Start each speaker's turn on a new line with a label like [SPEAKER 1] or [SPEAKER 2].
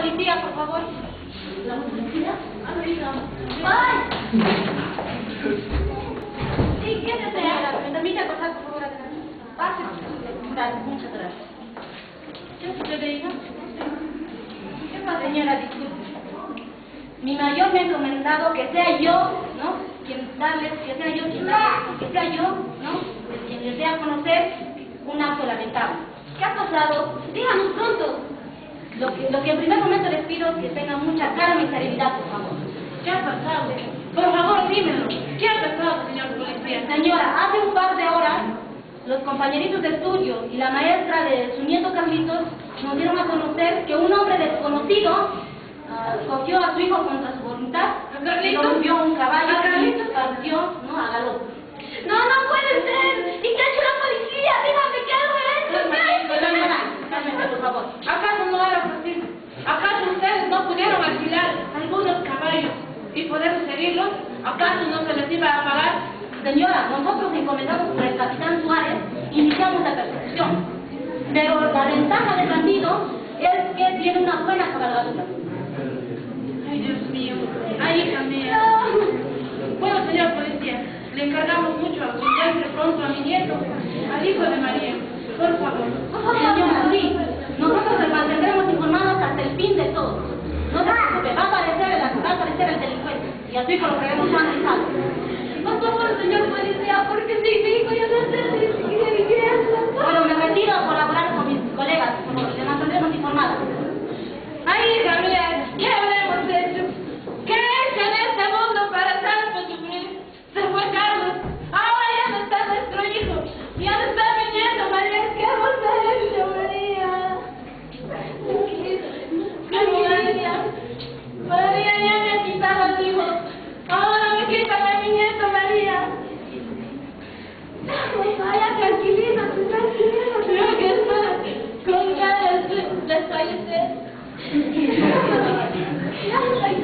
[SPEAKER 1] policía, por favor. ¿La policía? ¡Ay! Sí, ¿qué desea? ¿Me permite pasar, por favor, acá? Pase. Gracias, muchas gracias. ¿Qué sucede, hija? ¿Qué pasa, señora? Disculpe. Mi mayor me ha encomendado que sea yo, ¿no? Quien darles, que sea yo quien darles, que sea yo, ¿no? Quien les dé a conocer un acto lamentable. ¿Qué ha pasado? Díganos pronto. Lo que en primer momento les pido es que tengan mucha calma y serenidad, por favor. ¿Qué ha pasado? Por favor, dímelo. ¿Qué ha pasado, señor policía? Señora, hace un par de horas, los compañeritos de estudio y la maestra de su nieto Carlitos nos dieron a conocer que un hombre desconocido cogió a su hijo contra su voluntad, lo subió a un caballo y partió, ¿no?, a galope. No, no puede ser. ¿Y qué ha hecho la policía? Dígame, ¿qué hago esto? ¿Qué ha hecho? Cálmate, por favor.
[SPEAKER 2] ¿Acaso no era posible? ¿Acaso ustedes no pudieron alquilar algunos caballos y poder seguirlos? ¿Acaso no se les iba a pagar?
[SPEAKER 1] Señora, nosotros encomendados por el capitán Suárez iniciamos la persecución. Pero la ventaja del bandido es que tiene una buena cabalgadura.
[SPEAKER 2] Ay, Dios mío. Ay, hija mía. Bueno, señor policía, le encargamos mucho a que encuentre pronto a mi nieto, al hijo de María. Por favor.
[SPEAKER 1] Señora, sí. Nosotros les mantendremos informados hasta el fin de todo. No se preocupe, va a aparecer el delincuente. Y así con lo que hemos analizado.
[SPEAKER 2] Por favor, señor policía, porque mi hijo ya no sé ni qué es.
[SPEAKER 1] Bueno, me retiro a colaborar con mis colegas, por favor, y les mantendremos informados.
[SPEAKER 2] Ay, hija mía, ¿qué habremos hecho? ¿Qué he hecho en este mundo para tanto sufrir? Se fue Carlos, ahora ya no está nuestro hijo, ya no está mi nieto, María. ¿Qué hemos hecho, María? María ya me ha quitado al hijo, ahora me quitan a mi nieto, María. Vaya, tranquilízate, tranquilízate. Creo que está con ganas de desfallecer.